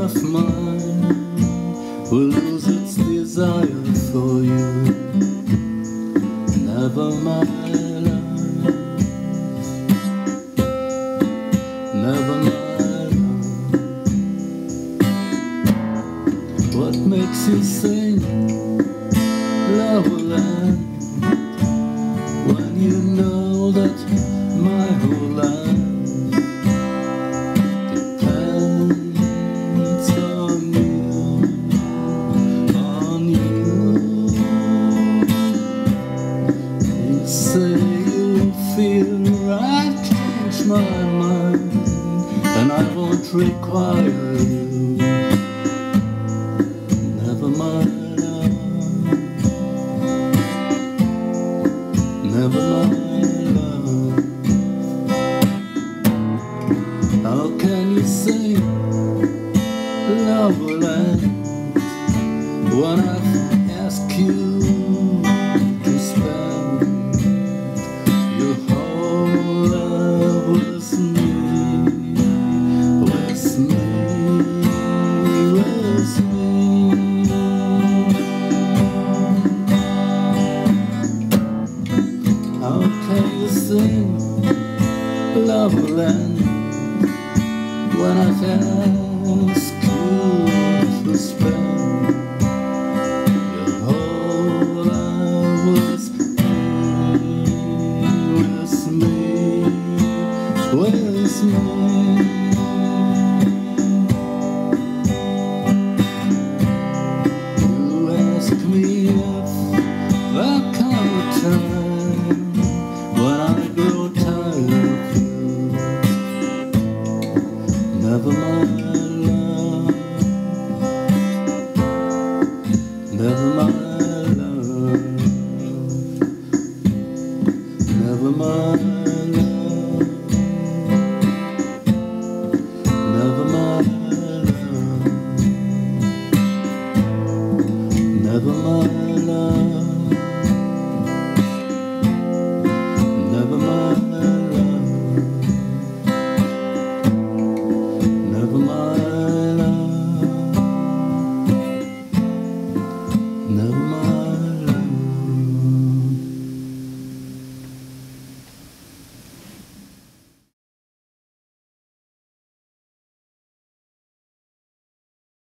of mine will lose its desire for you. Never my love, never my love. What makes you sing love will end when you know that my whole life depends on you, on you. You say you feel I've changed my mind and I won't require you. Never my love, never my love. How can you say love will end when I've asked you to spend your whole love with me, with me, with me? How can you sing love will end when I've asked you to spend your whole life with me, with me? You ask me if there come a time when I grow tired of you. Never mind.